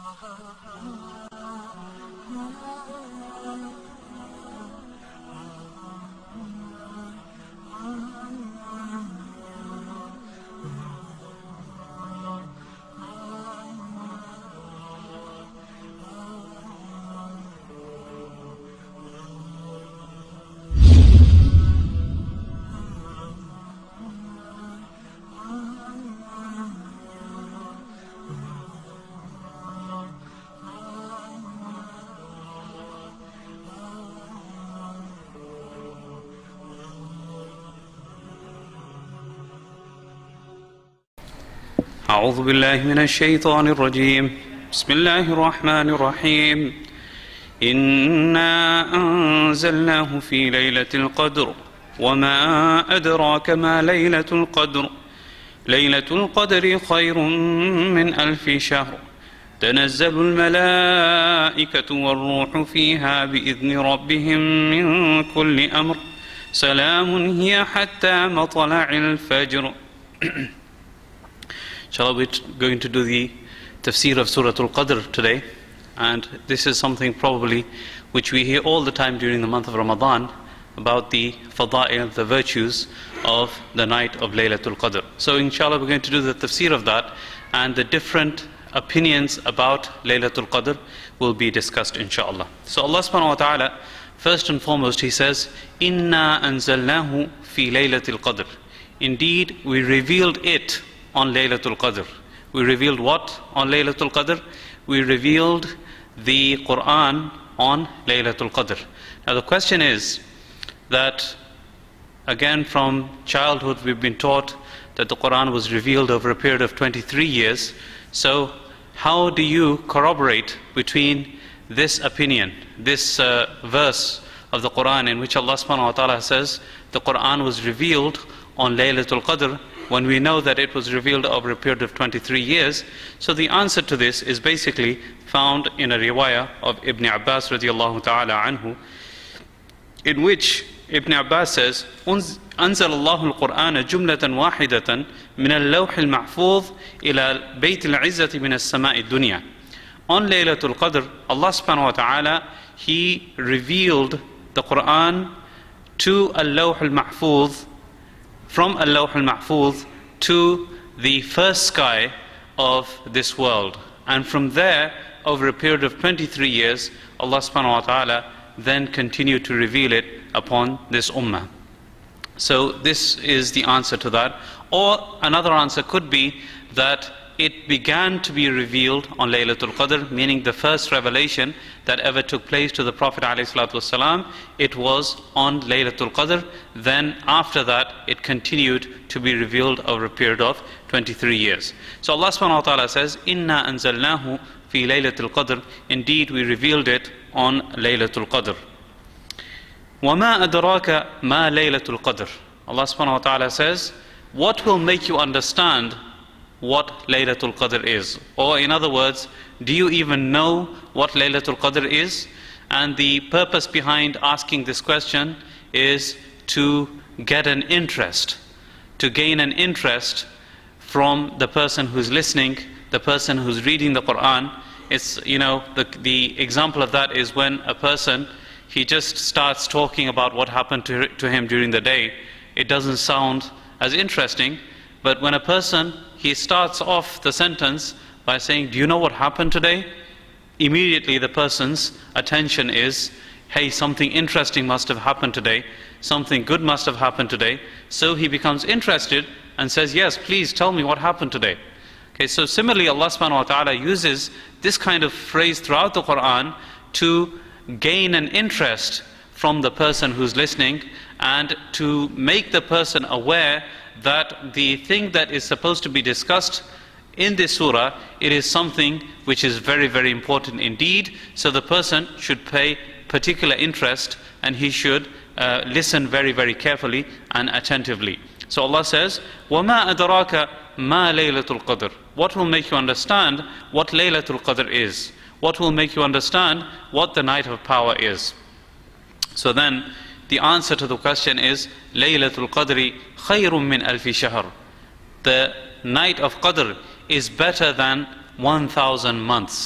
أعوذ بالله من الشيطان الرجيم. بسم الله الرحمن الرحيم. إنا أنزلناه في ليلة القدر وما أدراك ما ليلة القدر. ليلة القدر خير من 1000 شهر. تنزل الملائكة والروح فيها بإذن ربهم من كل أمر. سلام هي حتى مطلع الفجر. Inshallah, we're going to do the tafsir of Surah Al-Qadr today, and this is something probably which we hear all the time during the month of Ramadan about the fada'il, the virtues of the night of Laylatul Qadr. So inshallah we're going to do the tafsir of that, and the different opinions about Laylatul Qadr will be discussed inshallah. So Allah subhanahu wa ta'ala, first and foremost, He says, Inna anzalnahu fi Laylatul Qadr. Indeed, we revealed it on Laylatul Qadr. We revealed what on Laylatul Qadr? We revealed the Quran on Laylatul Qadr. Now the question is that, again, from childhood we've been taught that the Quran was revealed over a period of 23 years. So how do you corroborate between this opinion, this verse of the Quran in which Allah subhanahu wa ta'ala says the Quran was revealed on Laylatul Qadr, when we know that it was revealed over a period of 23 years? So the answer to this is basically found in a riwayah of Ibn Abbas radiallahu ta'ala anhu, in which Ibn Abbas says, أنزل الله القرآن جملة واحدة من اللوح المحفوظ إلى بيت العزة من السماء الدنيا. On Laylatul Qadr, Allah subhanahu wa ta'ala, He revealed the Quran to Al-Lawh al-Mahfuz, from Al-Lawh al-Mahfuz to the first sky of this world. And from there, over a period of 23 years, Allah subhanahu wa ta'ala then continued to reveal it upon this ummah. So this is the answer to that. Or another answer could be that it began to be revealed on Laylatul Qadr, meaning the first revelation that ever took place to the Prophet ﷺ, it was on Laylatul Qadr. Then after that, it continued to be revealed over a period of 23 years. So Allah subhanahu wa ta'ala says, Inna anzalnahu fi Laylatul Qadr. Indeed, we revealed it on Laylatul Qadr. وَمَا أَدْرَاكَ مَا لَيْلَةُ الْقَدْرِ. Allah subhanahu wa ta'ala says, what will make you understand what Laylatul Qadr is? Or in other words, do you even know what Laylatul Qadr is? And the purpose behind asking this question is to get an interest, to gain an interest from the person who's listening, the person who's reading the Quran. It's, you know, the example of that is when a person, he just starts talking about what happened to him during the day. It doesn't sound as interesting, but when a person, he starts off the sentence by saying, do you know what happened today? Immediately the person's attention is, hey, something interesting must have happened today, something good must have happened today. So he becomes interested and says, yes, please tell me what happened today. Okay, so similarly Allah subhanahu wa ta'ala uses this kind of phrase throughout the Quran to gain an interest from the person who's listening, and to make the person aware that the thing that is supposed to be discussed in this surah, it is something which is very, very important indeed. So the person should pay particular interest, and he should listen very, very carefully and attentively. So Allah says, وَمَا أَدْرَاكَ مَا لَيْلَةُ الْقَدْرِ. What will make you understand what Laylatul Qadr is? What will make you understand what the night of power is? So then, the answer to the question is, Laylatul Qadri khayrun min 1000 shahr. The night of Qadr is better than 1000 months.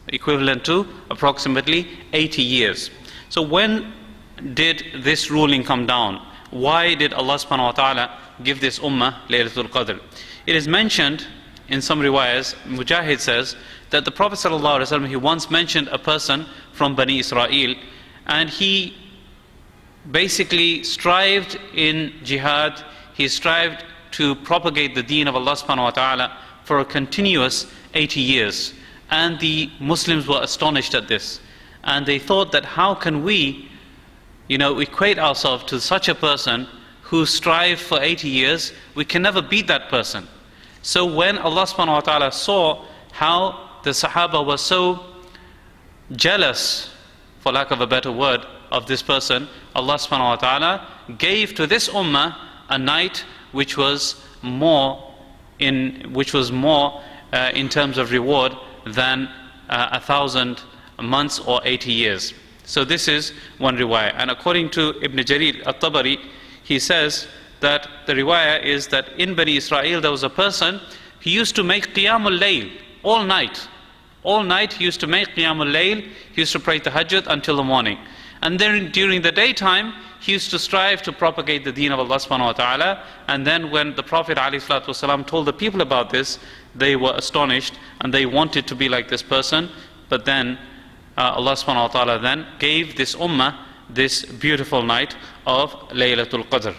equivalent to approximately 80 years. So when did this ruling come down? Why did Allah subhanahu wa ta'ala give this ummah Laylatul Qadr? It is mentioned in some riwayas, Mujahid says, that the Prophet sallallahu alaihi wasallam, he once mentioned a person from Bani Israel, and he basically strived in jihad, he strived to propagate the deen of Allah subhanahu wa ta'ala for a continuous 80 years. And the Muslims were astonished at this. And they thought that how can we, equate ourselves to such a person who strived for 80 years? We can never beat that person. So when Allah subhanahu wa ta'ala saw how the Sahaba were so jealous, for lack of a better word, of this person, Allah subhanahu wa ta'ala gave to this ummah a night which was more in terms of reward than 1,000 months or 80 years. So this is one riwayah. And according to Ibn Jarir at-Tabari, he says that the riwayah is that in Bani Israel there was a person, he used to make Qiyamul Layl all night. All night he used to make Qiyamul Layl, he used to pray Tahajjud until the morning. And then during the daytime, he used to strive to propagate the deen of Allah subhanahu wa ta'ala. And then when the Prophet ﷺ told the people about this, they were astonished and they wanted to be like this person. But then Allah subhanahu wa ta'ala then gave this ummah this beautiful night of Laylatul Qadr.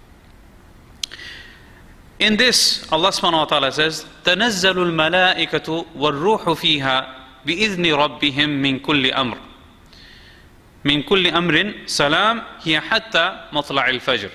In this, Allah subhanahu wa ta'ala says, تَنَزَّلُ الْمَلَائِكَةُ وَالرُّوحُ فِيهَا بِإِذْنِ رَبِّهِمْ مِنْ كُلِّ أَمْرٍ مِنْ كُلِّ أَمْرٍ سَلَامٍ هِيَ حَتَّى مَطْلَعِ الْفَجْرِ.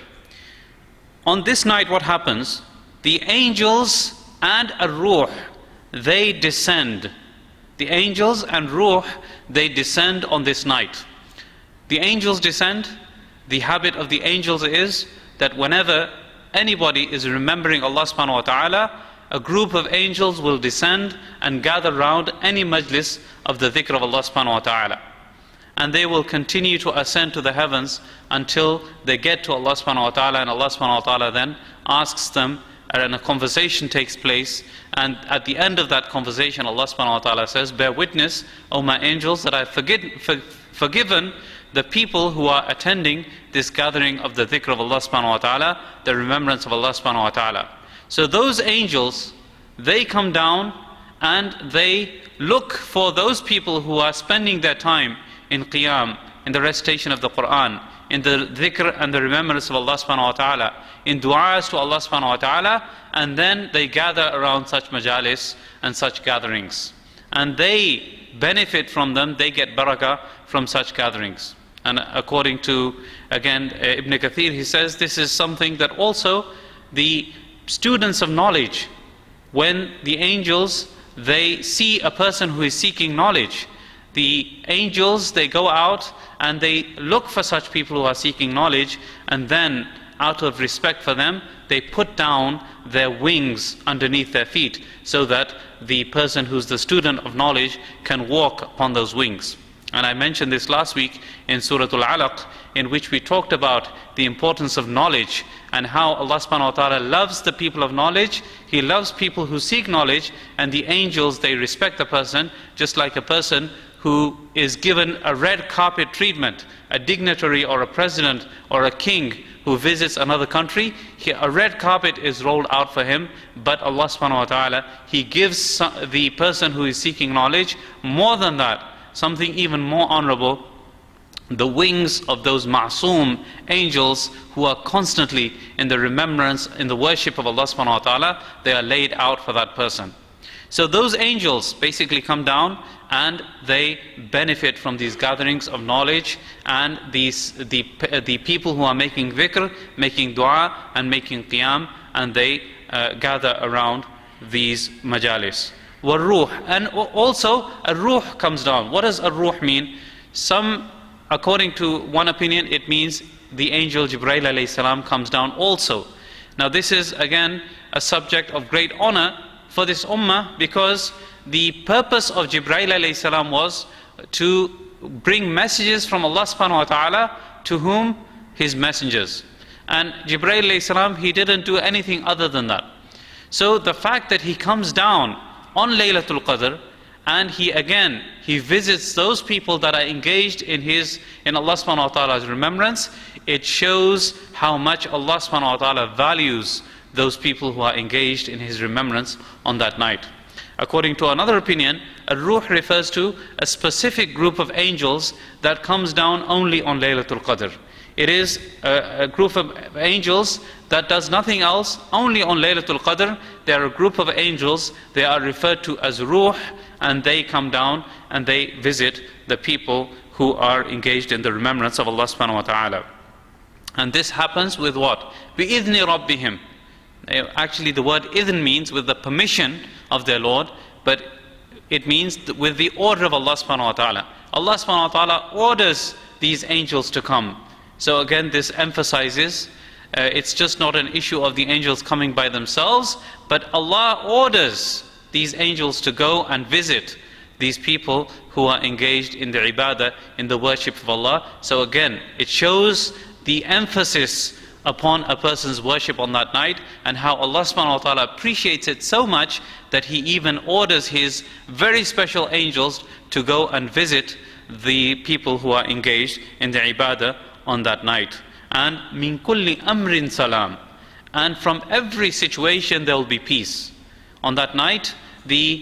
On this night what happens? The angels and ar-ruh, they descend. The angels and ruh, they descend on this night. The angels descend. The habit of the angels is that whenever anybody is remembering Allah subhanahu wa ta'ala, a group of angels will descend and gather round any majlis of the dhikr of Allah subhanahu wa ta'ala. And they will continue to ascend to the heavens until they get to Allah subhanahu wa ta'ala, and Allah subhanahu wa ta'ala then asks them, and a conversation takes place, and at the end of that conversation Allah subhanahu wa ta'ala says, bear witness, O my angels, that I've forgiven the people who are attending this gathering of the dhikr of Allah subhanahu wa ta'ala, the remembrance of Allah subhanahu wa ta'ala. So those angels, they come down and they look for those people who are spending their time in qiyam, in the recitation of the Quran, in the dhikr and the remembrance of Allah subhanahu wa ta'ala, in du'as to Allah subhanahu wa ta'ala, and then they gather around such majalis and such gatherings. And they benefit from them, they get barakah from such gatherings. And according to, again, Ibn Kathir, he says this is something that also the students of knowledge, when the angels, they see a person who is seeking knowledge, the angels, they go out and they look for such people who are seeking knowledge, and then out of respect for them, they put down their wings underneath their feet so that the person who's the student of knowledge can walk upon those wings. And I mentioned this last week in Surah Al-Alaq, in which we talked about the importance of knowledge and how Allah subhanahu wa ta'ala loves the people of knowledge. He loves people who seek knowledge, and the angels, they respect the person, just like a person who is given a red carpet treatment, a dignitary or a president or a king who visits another country, a red carpet is rolled out for him, but Allah subhanahu wa ta'ala, He gives the person who is seeking knowledge more than that, something even more honorable, the wings of those ma'soom angels who are constantly in the remembrance, in the worship of Allah subhanahu wa ta'ala, they are laid out for that person. So those angels basically come down and they benefit from these gatherings of knowledge, and the people who are making dhikr, making dua and making qiyam, and they gather around these majalis. War-ruh, and also a ruh comes down. What does a ruh mean? Some, according to one opinion, it means the angel Jibreel alayhi salam comes down also. Now this is again a subject of great honor for this ummah, because the purpose of Jibreel alayhi salam was to bring messages from Allah subhanahu wa ta'ala to whom? His messengers. And Jibreel alayhi salam, he didn't do anything other than that. So the fact that he comes down on Laylatul Qadr and he visits those people that are engaged in Allah subhanahu wa ta'ala's remembrance, it shows how much Allah subhanahu wa ta'ala values those people who are engaged in His remembrance on that night. According to another opinion, Ar-Ruh refers to a specific group of angels that comes down only on Laylatul Qadr. It is a group of angels that does nothing else, only on Laylatul Qadr. They are a group of angels, they are referred to as Ruh, and they come down and they visit the people who are engaged in the remembrance of Allah subhanahu wa ta'ala. And this happens with what? بِإِذْنِ رَبِّهِمْ. Actually the word idhn means with the permission of their Lord, but it means with the order of Allah subhanahu wa ta'ala. Allah subhanahu wa ta'ala orders these angels to come. So again, this emphasizes it's just not an issue of the angels coming by themselves, but Allah orders these angels to go and visit these people who are engaged in the ibadah, in the worship of Allah. So again, it shows the emphasis upon a person's worship on that night, and how Allah subhanahu wa ta'ala appreciates it so much that He even orders His very special angels to go and visit the people who are engaged in the ibadah on that night. And min kulli amrin salam, and from every situation there will be peace. On that night, the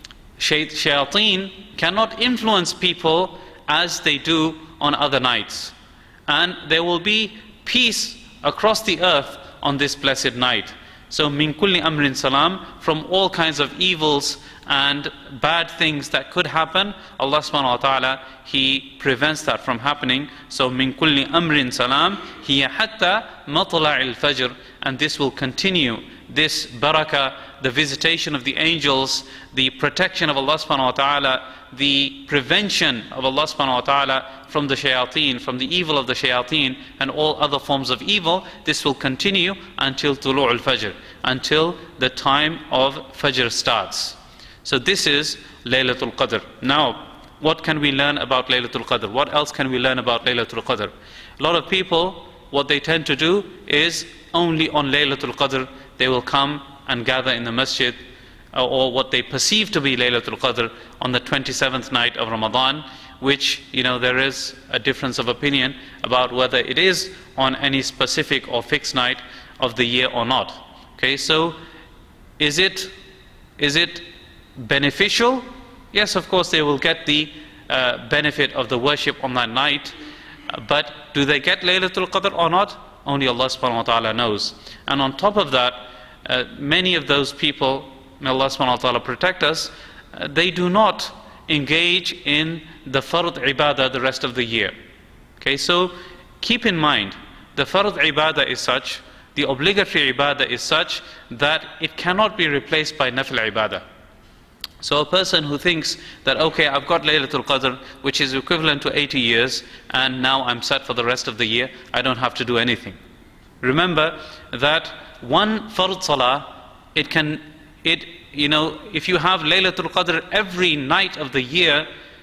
shayateen cannot influence people as they do on other nights, and there will be peace across the earth on this blessed night. So min kulli amrin salam, from all kinds of evils and bad things that could happen, Allah subhanahu wa ta'ala, He prevents that from happening. So min kulli amrin salam, hiya hatta matla'il fajr, and this will continue, this barakah, the visitation of the angels, the protection of Allah subhanahu wa ta'ala, the prevention of Allah subhanahu wa ta'ala from the shayateen, from the evil of the shayateen and all other forms of evil. This will continue until tulu'ul fajr, until the time of fajr starts. So this is Laylatul Qadr. Now, what can we learn about Laylatul Qadr? What else can we learn about Laylatul Qadr? A lot of people, what they tend to do is only on Laylatul Qadr they will come and gather in the masjid, or what they perceive to be Laylatul Qadr on the 27th night of Ramadan, which, there is a difference of opinion about whether it is on any specific or fixed night of the year or not. Okay, so is it beneficial? Yes, of course they will get the benefit of the worship on that night, but do they get Laylatul Qadr or not? Only Allah subhanahu wa ta'ala knows. And on top of that, many of those people, may Allah subhanahu wa ta'ala protect us, they do not engage in the fard ibadah the rest of the year. Okay, so keep in mind, the fard ibadah is such, the obligatory ibadah is such, that it cannot be replaced by nafil ibadah. So a person who thinks that, okay, I've got Laylatul Qadr, which is equivalent to 80 years, and now I'm set for the rest of the year, I don't have to do anything. Remember that one fard salah, if you have Laylatul Qadr every night of the year,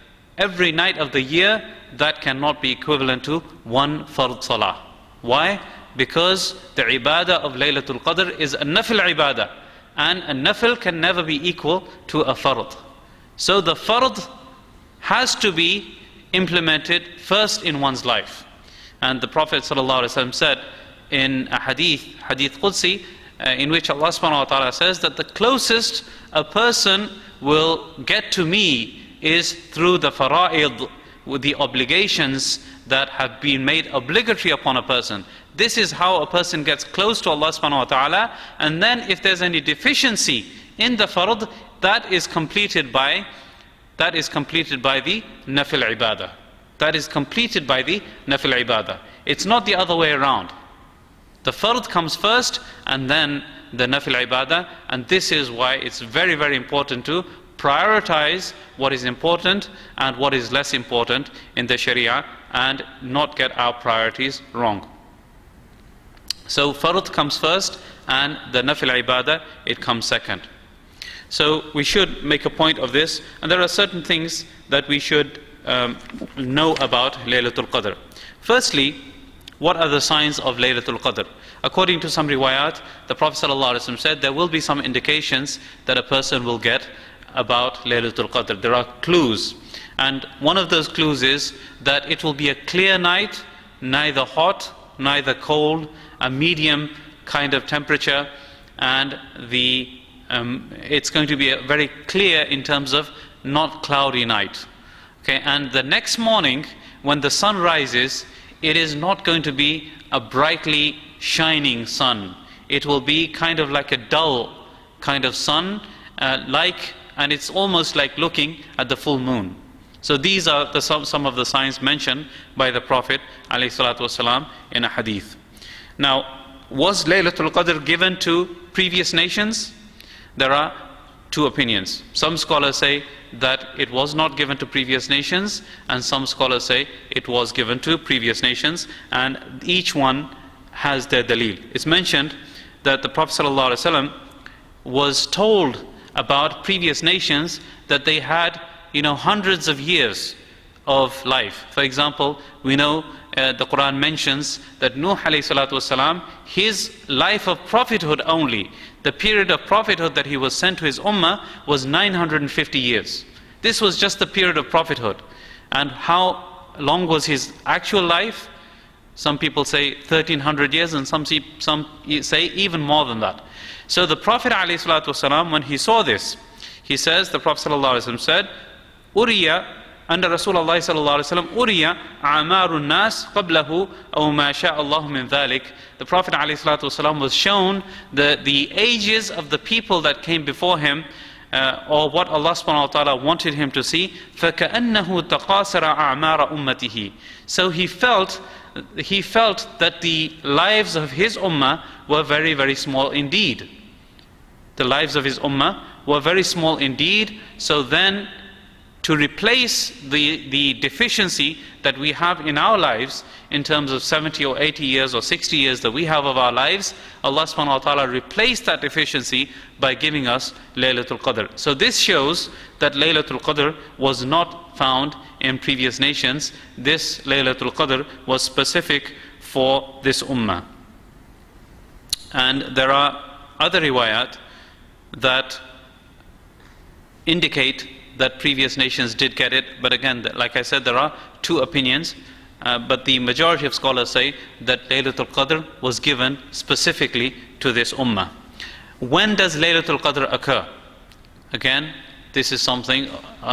that cannot be equivalent to one fard salah. Why? Because the ibadah of Laylatul Qadr is a nafil ibadah, and a nafil can never be equal to a fard. So the fard has to be implemented first in one's life. And the Prophet ﷺ said in a hadith Qudsi, in which Allah subhanahu wa ta'ala says that the closest a person will get to me is through the fara'id, with the obligations that have been made obligatory upon a person. This is how a person gets close to Allah subhanahu wa ta'ala. And then if there's any deficiency in the fard, that is completed by the nafil ibadah. That is completed by the nafil ibadah. It's not the other way around. The fard comes first and then the nafil ibadah, and this is why it's very, very important to prioritize what is important and what is less important in the Sharia, and not get our priorities wrong. So fard comes first and the nafil ibadah, it comes second. So we should make a point of this, and there are certain things that we should know about Laylatul Qadr. Firstly, what are the signs of Laylatul Qadr? According to some riwayat, the Prophet ﷺ said there will be some indications that a person will get about Laylatul Qadr. There are clues. And one of those clues is that it will be a clear night, neither hot, neither cold, a medium kind of temperature, and it's going to be a very clear in terms of not cloudy night. Okay, and the next morning when the sun rises, it is not going to be a brightly shining sun. It will be kind of like a dull kind of sun, and it's almost like looking at the full moon. So these are some of the signs mentioned by the Prophet ﷺ in a hadith. Now, was Laylatul Qadr given to previous nations? There are two opinions. Some scholars say that it was not given to previous nations, and some scholars say it was given to previous nations, and each one has their dalil. It's mentioned that the Prophet ﷺ was told about previous nations that they had, hundreds of years of life. For example, we know the Quran mentions that Nuh alayhi salatu wasalam, his life of prophethood only, the period of prophethood that he was sent to his ummah was 950 years. This was just the period of prophethood. And how long was his actual life? Some people say 1300 years, and some say even more than that. So the Prophet alayhi salatu wasalam, when he saw this, he says, the Prophet sallallahu alaihi wasallam said, Uriya, under Rasulullah sallallahu alaihi wasallam, Uriya a'marun nas qablahu aw ma sha'a Allah min dhalik. The Prophet alayhi salatu wasalam was shown the ages of the people that came before him, or what Allah subhanahu wa ta'ala wanted him to see. فَكَأَنَّهُ تَقَاصَرَ أَعْمَارَ أُمَّتِهِ. So he felt that the lives of his ummah were very, very small indeed. The lives of his ummah were very small indeed. So then, to replace the deficiency that we have in our lives in terms of 70 or 80 years or 60 years that we have of our lives, Allah subhanahu wa ta'ala replaced that deficiency by giving us Laylatul Qadr. So this shows that Laylatul Qadr was not found in previous nations. This Laylatul Qadr was specific for this ummah. And there are other riwayat that indicate that previous nations did get it, but again, like I said, there are two opinions, but the majority of scholars say that Laylatul Qadr was given specifically to this ummah. When does Laylatul Qadr occur? Again, this is something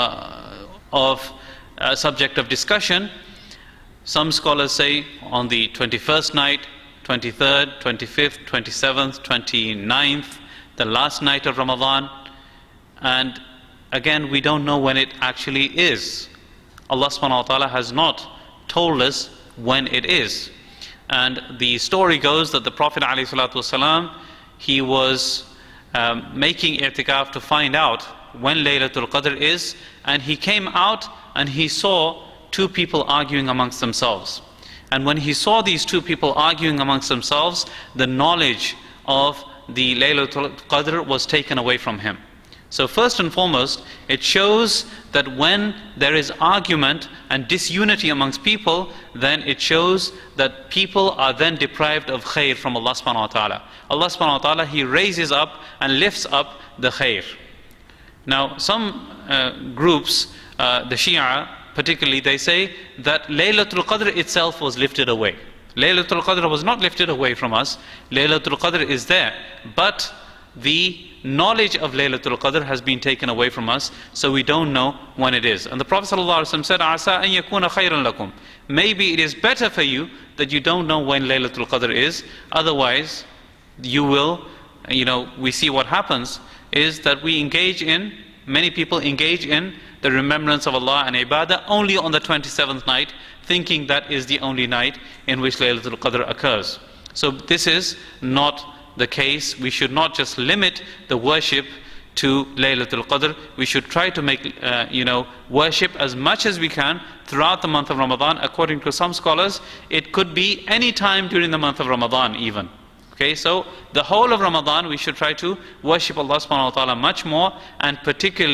of a subject of discussion. Some scholars say on the 21st night, 23rd, 25th, 27th, 29th, the last night of Ramadan, and again, we don't know when it actually is. Allah subhanahu wa ta'ala has not told us when it is. And the story goes that the Prophet alayhi salatu wasalam, he was making i'tikaf to find out when Laylatul Qadr is, and he came out and he saw two people arguing amongst themselves. And when he saw these two people arguing amongst themselves, the knowledge of the Laylatul Qadr was taken away from him. So first and foremost, it shows that when there is argument and disunity amongst people, then it shows that people are then deprived of khair from Allah subhanahu wa ta'ala. Allah subhanahu wa ta'ala, He raises up and lifts up the khair. Now some groups, the Shia particularly, they say that Laylatul Qadr itself was lifted away. Laylatul Qadr was not lifted away from us. Laylatul Qadr is there, but the knowledge of Laylatul Qadr has been taken away from us, so we don't know when it is. And the Prophet ﷺ said, "Asa an yakuna khayran lakum." Maybe it is better for you that you don't know when Laylatul Qadr is. Otherwise, you will, we see what happens is that many people engage in the remembrance of Allah and ibadah only on the 27th night, thinking that is the only night in which Laylatul Qadr occurs. So this is not the case. We should not just limit the worship to Laylatul Qadr. We should try to make worship as much as we can throughout the month of Ramadan. According to some scholars, it could be any time during the month of Ramadan even. Okay, so the whole of Ramadan we should try to worship Allah subhanahu wa ta'ala much more, and particularly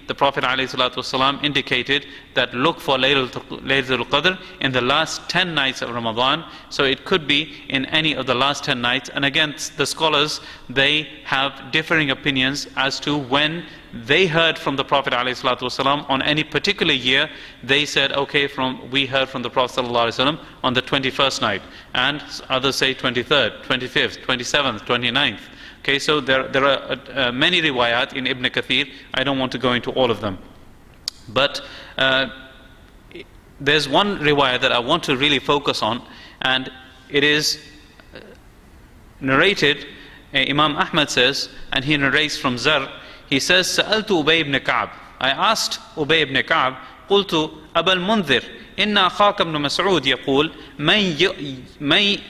the Prophet ﷺ indicated that look for Laylatul Qadr in the last 10 nights of Ramadan. So it could be in any of the last 10 nights. And again, the scholars, they have differing opinions as to when they heard from the Prophet ﷺ on any particular year. They said, okay, we heard from the Prophet ﷺ on the 21st night, and others say 23rd, 25th, 27th, 29th. Okay, so there are many riwayat in Ibn Kathir. I don't want to go into all of them, but there's one riwayat that I want to really focus on, and it is narrated. Imam Ahmad says, and he narrates from Zar. He says, سألت أبي بن كعب. I asked Ubay ibn Ka'b, قلت أبا المنذر إن أخاك ابن مسعود يقول من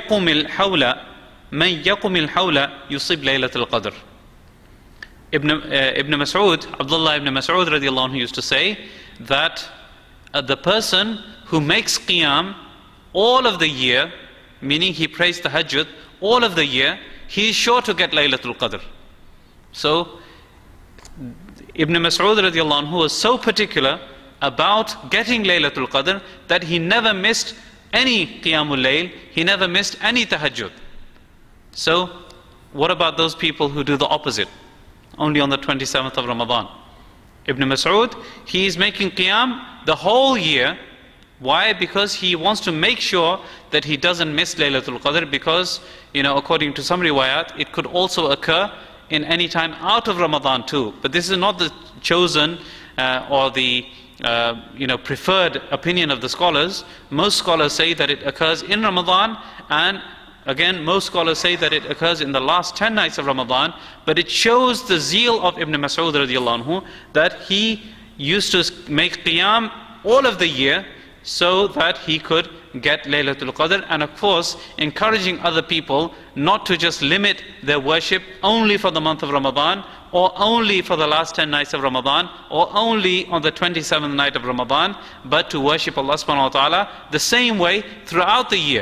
يقم الحول يصيب ليلة القدر. Ibn Mas'ud, Abdullah ibn Mas'ud radiallahu anhu used to say that the person who makes qiyam all of the year, meaning he prays tahajjud all of the year, he is sure to get Laylatul Qadr. So Ibn Mas'ud radiallahu anhu was so particular about getting Laylatul Qadr that he never missed any Qiyamul Layl, he never missed any tahajjud. So what about those people who do the opposite, only on the 27th of Ramadan? Ibn Mas'ud, he is making Qiyam the whole year. Why? Because he wants to make sure that he doesn't miss Laylatul Qadr, because, according to some riwayat, it could also occur in any time out of Ramadan too. But this is not the chosen or the preferred opinion of the scholars. Most scholars say that it occurs in Ramadan, and again, most scholars say that it occurs in the last 10 nights of Ramadan. But it shows the zeal of Ibn Mas'ud radiallahu anhu, that he used to make Qiyam all of the year so that he could get Laylatul Qadr, and of course encouraging other people not to just limit their worship only for the month of Ramadan, or only for the last 10 nights of Ramadan, or only on the 27th night of Ramadan, but to worship Allah subhanahu wa ta'ala the same way throughout the year.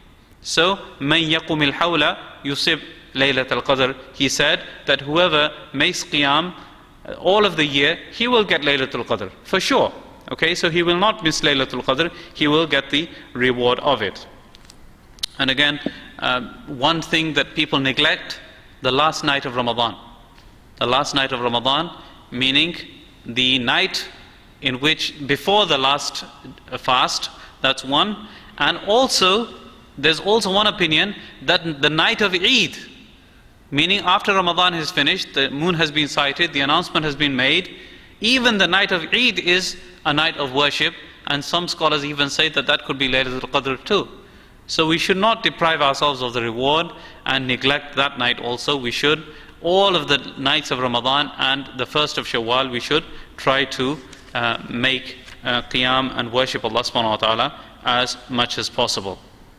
So مَنْ يَقُمِ الْحَوْلَ يُصِبْ لَيْلَةَ الْقَدْرِ, he said that whoever makes Qiyam all of the year, he will get Laylatul Qadr for sure. Okay, so he will not miss Laylatul Qadr, he will get the reward of it. And again, one thing that people neglect, the last night of Ramadan. The last night of Ramadan, meaning the night in which, before the last fast, that's one. And also, there's also one opinion that the night of Eid, meaning after Ramadan is finished, the moon has been sighted, the announcement has been made, even the night of Eid is a night of worship, and some scholars even say that that could be Laylatul Qadr too. So we should not deprive ourselves of the reward and neglect that night also. We should, all of the nights of Ramadan and the first of Shawwal, we should try to make Qiyam and worship Allah subhanahu wa ta'ala as much as possible.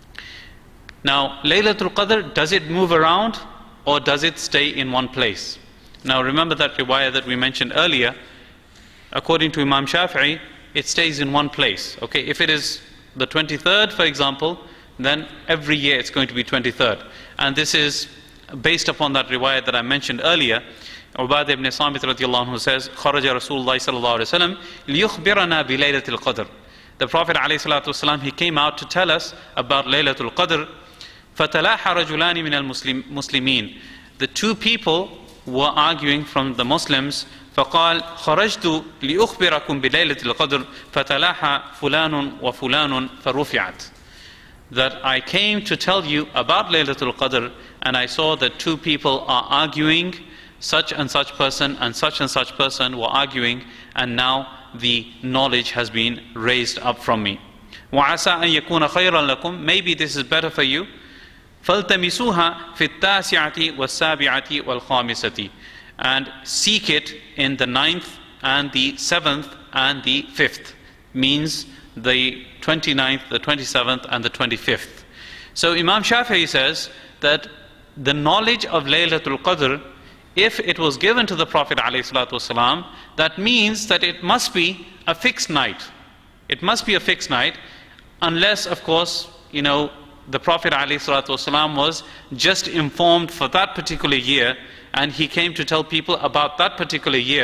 Now, Laylatul Qadr, does it move around or does it stay in one place? Now remember that riwayah that we mentioned earlier. According to Imam Shafi'i, it stays in one place. Okay, if it is the 23rd, for example, then every year it's going to be 23rd. And this is based upon that riwayah that I mentioned earlier. Ubadah ibn Samit radiallahu anhu says, خَرَجَ رَسُولُ اللَّهِ صَلَّى اللَّهُ عَلَيْهِ وَسَلَّمْ لِيُخْبِرَنَا بِلَيْلَةِ الْقَدْرِ. The Prophet alayhi salatu wasalam, he came out to tell us about Laylatul Qadr. فَتَلَاحَ رَجُلَانِ مِنَ الْمُسْلِمِينَ. The two people were arguing from the Muslims. فقال خرجت لأخبركم بليلة القدر فتلاحى فلان وفلان فرفعت. That I came to tell you about Laylatul Qadr, and I saw that two people are arguing, such and such person and such person were arguing, and now the knowledge has been raised up from me. وعسى أن يكون خيرا لكم, maybe this is better for you. فالتمسوها في التاسعة والسابعة والخامسة. And seek it in the 9th and the 7th and the 5th, means the 29th, the 27th and the 25th. So Imam Shafi'i says that the knowledge of Laylatul Qadr, if it was given to the Prophet ﷺ, that means that it must be a fixed night. It must be a fixed night, unless of course, the Prophet ﷺ was just informed for that particular year, and he came to tell people about that particular year.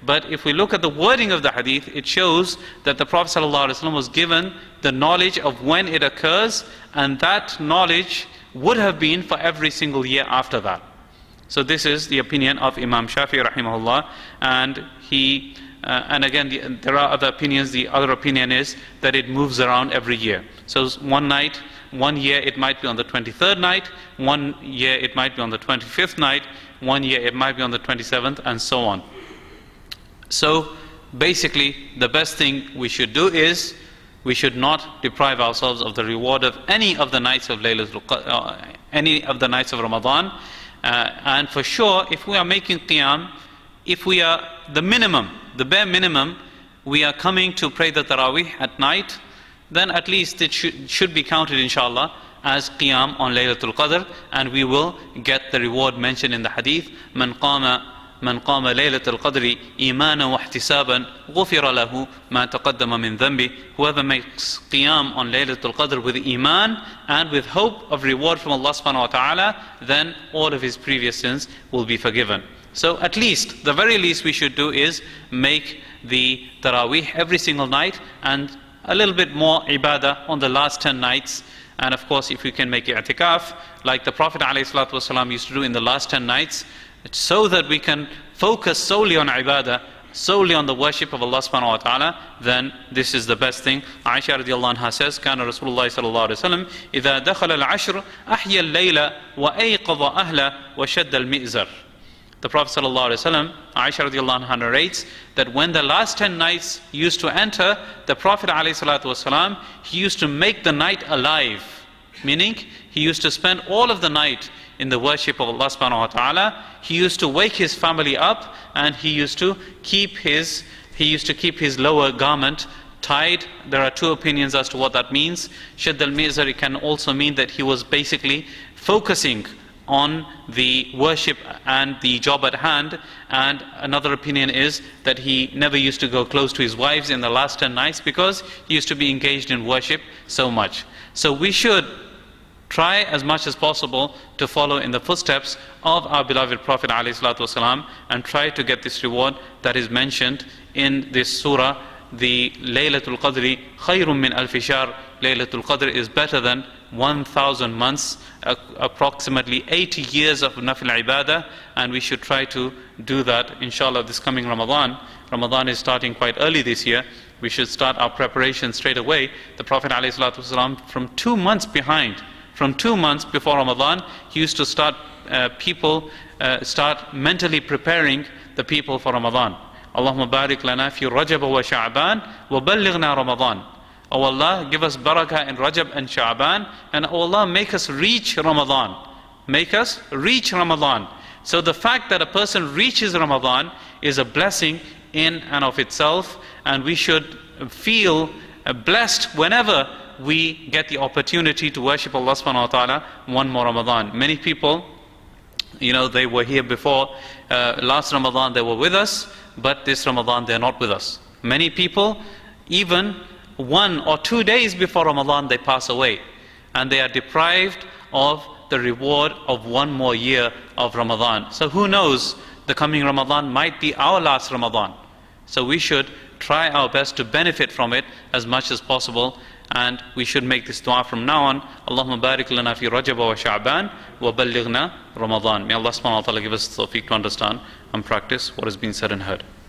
But if we look at the wording of the hadith, it shows that the Prophet ﷺ was given the knowledge of when it occurs, and that knowledge would have been for every single year after that. So this is the opinion of Imam Shafi'i rahimahullah, and and again there are other opinions. The other opinion is that it moves around every year. So one year it might be on the 23rd night, one year it might be on the 25th night, one year it might be on the 27th, and so on. So basically the best thing we should do is we should not deprive ourselves of the reward of any of the nights of any of the nights of Ramadan. And for sure, if we are making qiyam, if we are the bare minimum, we are coming to pray the Taraweeh at night, then at least it should be counted inshallah as qiyam on Laylatul Qadr, and we will get the reward mentioned in the hadith. من قام ليلة القدر إيمانا واحتسابا غفر له ما تقدم من ذنبه. Whoever makes qiyam on Laylatul Qadr with iman and with hope of reward from Allah subhanahu wa ta'ala, then all of his previous sins will be forgiven. So at least, the very least we should do is make the Taraweeh every single night, and a little bit more ibadah on the last 10 nights. And of course, if we can make i'tikaf like the Prophet ﷺ used to do in the last 10 nights, so that we can focus solely on ibadah, solely on the worship of Allah subhanahu wa ta'ala, then this is the best thing. Aisha radiallahu anha says, كان رسول الله صلى الله عليه وسلم إذا دخل العشر أحيا الليل وأيقظ أهله وشد المئزر. The Prophet sallallahu alaihi wasallam, Aisha radiallahu anha narrates that when the last 10 nights used to enter, the Prophet alayhi salatu wasalam, he used to make the night alive, meaning he used to spend all of the night in the worship of Allah subhanahu wa ta'ala. He used to wake his family up, and he used to keep his lower garment tied. There are two opinions as to what that means. Shadd al-Mi'zar, it can also mean that he was basically focusing on the worship and the job at hand. And another opinion is that he never used to go close to his wives in the last 10 nights because he used to be engaged in worship so much. So we should try as much as possible to follow in the footsteps of our beloved Prophet ﷺ and try to get this reward that is mentioned in this surah. The Laylatul Qadri khayrun min alfi shahr. Laylatul Qadr is better than 1,000 months, approximately 80 years of nafil ibadah, and we should try to do that inshallah this coming Ramadan. Ramadan is starting quite early this year. We should start our preparation straight away. The Prophet ﷺ, from 2 months before Ramadan, he used to start mentally preparing the people for Ramadan. Allahumma barik lana fi Rajab wa Sha'ban wa ballighna Ramadan. Oh Allah, give us barakah in Rajab and Sha'ban, and oh Allah, make us reach Ramadan. Make us reach Ramadan. So the fact that a person reaches Ramadan is a blessing in and of itself, and we should feel blessed whenever we get the opportunity to worship Allah subhanahu wa ta'ala one more Ramadan. Many people, they were here before. Last Ramadan they were with us, but this Ramadan they're not with us. Many people, even 1 or 2 days before Ramadan, they pass away, and they are deprived of the reward of one more year of Ramadan. So who knows, the coming Ramadan might be our last Ramadan. So we should try our best to benefit from it as much as possible, and we should make this dua from now on. Allahumma barik lana fi Rajab wa Sha'ban wa ballighna Ramadan. May Allah subhanahu wa ta'ala give us the tawfiq to understand and practice what has been said and heard.